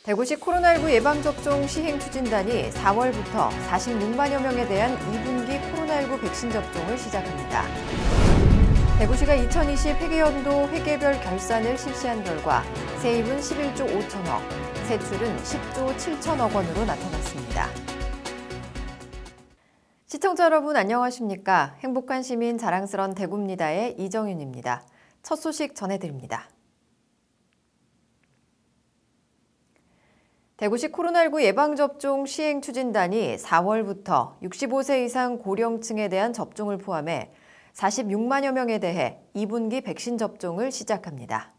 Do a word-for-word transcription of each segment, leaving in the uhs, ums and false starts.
대구시 코로나십구 예방접종 시행추진단이 사월부터 사십육만여 명에 대한 이 분기 코로나십구 백신 접종을 시작합니다. 대구시가 이천이십 회계연도 회계별 결산을 실시한 결과 세입은 십일조 오천억, 세출은 십조 칠천억 원으로 나타났습니다. 시청자 여러분 안녕하십니까? 행복한 시민 자랑스런 대구입니다의 이정윤입니다. 첫 소식 전해드립니다. 대구시 코로나십구 예방접종 시행추진단이 사월부터 육십오 세 이상 고령층에 대한 접종을 포함해 사십육만여 명에 대해 이 분기 백신 접종을 시작합니다.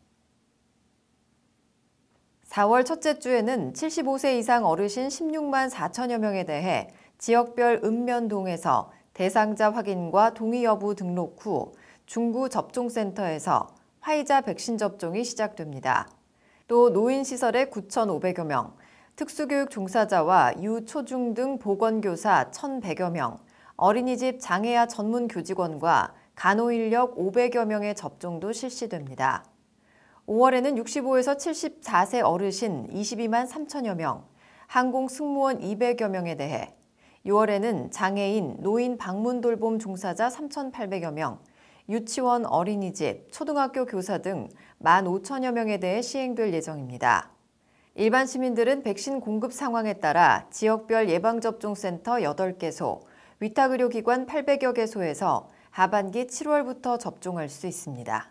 사월 첫째 주에는 칠십오 세 이상 어르신 십육만 사천여 명에 대해 지역별 읍면동에서 대상자 확인과 동의 여부 등록 후 중구 접종센터에서 화이자 백신 접종이 시작됩니다. 또 노인시설의 구천오백여 명, 특수교육 종사자와 유, 초중 등 보건교사 천백여 명, 어린이집 장애아 전문 교직원과 간호인력 오백여 명의 접종도 실시됩니다. 오월에는 육십오에서 칠십사 세 어르신 이십이만 삼천여 명, 항공승무원 이백여 명에 대해, 유월에는 장애인, 노인 방문 돌봄 종사자 삼천팔백여 명, 유치원, 어린이집, 초등학교 교사 등 만 오천여 명에 대해 시행될 예정입니다. 일반 시민들은 백신 공급 상황에 따라 지역별 예방접종센터 여덟 개소, 위탁의료기관 팔백여 개소에서 하반기 칠월부터 접종할 수 있습니다.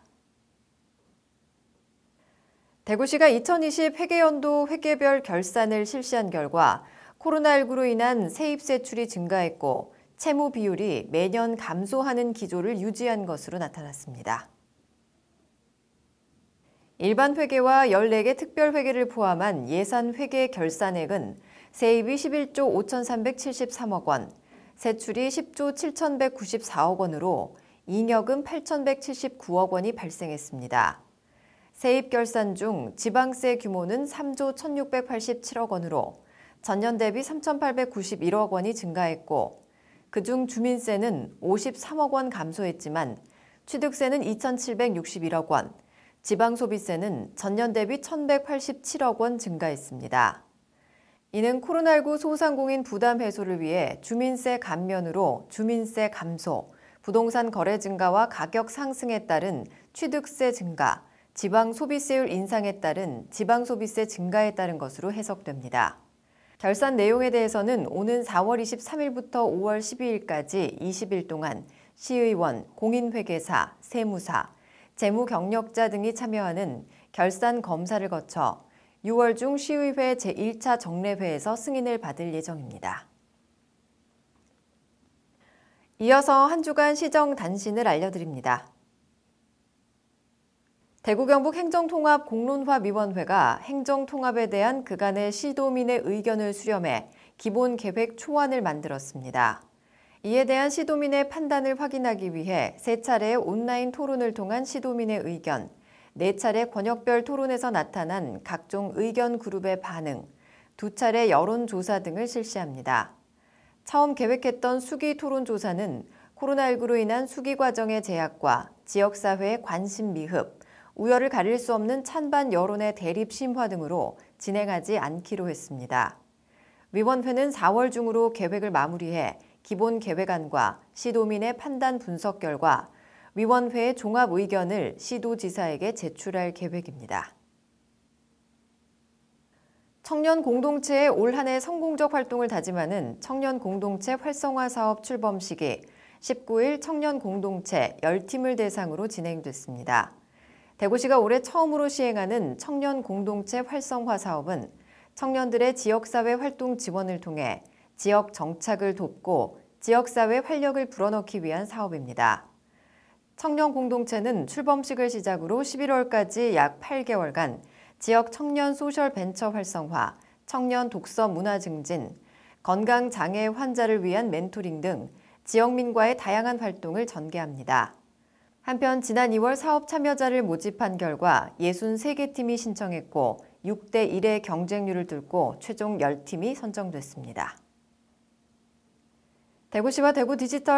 대구시가 이천이십 회계연도 회계별 결산을 실시한 결과 코로나십구로 인한 세입 세출이 증가했고 채무 비율이 매년 감소하는 기조를 유지한 것으로 나타났습니다. 일반 회계와 열네 개 특별 회계를 포함한 예산 회계 결산액은 세입이 십일조 오천삼백칠십삼억 원, 세출이 십조 칠천백구십사억 원으로 잉여금 팔천백칠십구억 원이 발생했습니다. 세입 결산 중 지방세 규모는 삼조 천육백팔십칠억 원으로 전년 대비 삼천팔백구십일억 원이 증가했고, 그중 주민세는 오십삼억 원 감소했지만 취득세는 이천칠백육십일억 원, 지방소비세는 전년 대비 천백팔십칠억 원 증가했습니다. 이는 코로나십구 소상공인 부담 해소를 위해 주민세 감면으로 주민세 감소, 부동산 거래 증가와 가격 상승에 따른 취득세 증가, 지방소비세율 인상에 따른 지방소비세 증가에 따른 것으로 해석됩니다. 결산 내용에 대해서는 오는 사월 이십삼일부터 오월 십이일까지 이십 일 동안 시의원, 공인회계사, 세무사, 재무경력자 등이 참여하는 결산 검사를 거쳐 유월 중 시의회 제일 차 정례회에서 승인을 받을 예정입니다. 이어서 한 주간 시정 단신을 알려드립니다. 대구 경북 행정통합공론화위원회가 행정통합에 대한 그간의 시도민의 의견을 수렴해 기본계획 초안을 만들었습니다. 이에 대한 시도민의 판단을 확인하기 위해 세 차례의 온라인 토론을 통한 시도민의 의견, 네 차례 권역별 토론에서 나타난 각종 의견 그룹의 반응, 두 차례 여론조사 등을 실시합니다. 처음 계획했던 수기 토론조사는 코로나십구로 인한 수기 과정의 제약과 지역사회의 관심 미흡, 우열을 가릴 수 없는 찬반 여론의 대립 심화 등으로 진행하지 않기로 했습니다. 위원회는 사월 중으로 계획을 마무리해 기본 계획안과 시도민의 판단 분석 결과 위원회의 종합 의견을 시도지사에게 제출할 계획입니다. 청년 공동체의 올 한 해 성공적 활동을 다짐하는 청년 공동체 활성화 사업 출범식이 십구일 청년 공동체 열 팀을 대상으로 진행됐습니다. 대구시가 올해 처음으로 시행하는 청년 공동체 활성화 사업은 청년들의 지역사회 활동 지원을 통해 지역 정착을 돕고 지역사회 활력을 불어넣기 위한 사업입니다. 청년 공동체는 출범식을 시작으로 십일월까지 약 팔 개월간 지역 청년 소셜 벤처 활성화, 청년 독서 문화 증진, 건강장애 환자를 위한 멘토링 등 지역민과의 다양한 활동을 전개합니다. 한편 지난 이월 사업 참여자를 모집한 결과 육십삼 개 팀이 신청했고 육 대 일의 경쟁률을 뚫고 최종 열 팀이 선정됐습니다. 대구시와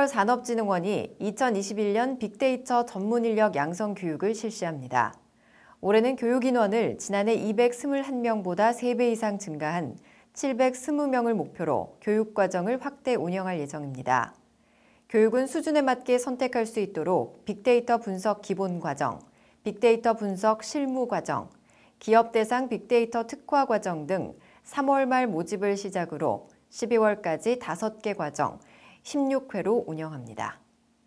대구디지털산업진흥원이 이천이십일 년 빅데이터 전문 인력 양성 교육을 실시합니다. 올해는 교육 인원을 지난해 이백이십일 명보다 세 배 이상 증가한 칠백이십 명을 목표로 교육과정을 확대 운영할 예정입니다. 교육은 수준에 맞게 선택할 수 있도록 빅데이터 분석 기본 과정, 빅데이터 분석 실무 과정, 기업 대상 빅데이터 특화 과정 등 삼월 말 모집을 시작으로 십이월까지 다섯 개 과정, 십육 회로 운영합니다.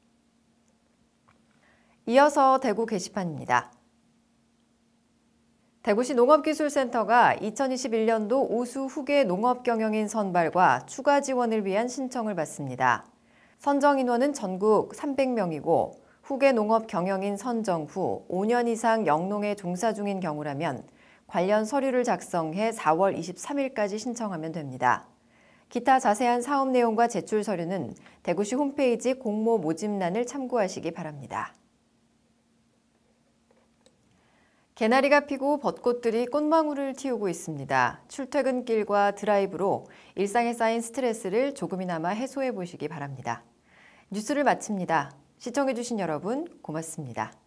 이어서 대구 게시판입니다. 대구시 농업기술센터가 이천이십일 년도 우수 후계 농업경영인 선발과 추가 지원을 위한 신청을 받습니다. 선정 인원은 전국 삼백 명이고 후계 농업경영인 선정 후 오 년 이상 영농에 종사 중인 경우라면 관련 서류를 작성해 사월 이십삼일까지 신청하면 됩니다. 기타 자세한 사업 내용과 제출 서류는 대구시 홈페이지 공모 모집란을 참고하시기 바랍니다. 개나리가 피고 벚꽃들이 꽃망울을 틔우고 있습니다. 출퇴근길과 드라이브로 일상에 쌓인 스트레스를 조금이나마 해소해 보시기 바랍니다. 뉴스를 마칩니다. 시청해주신 여러분 고맙습니다.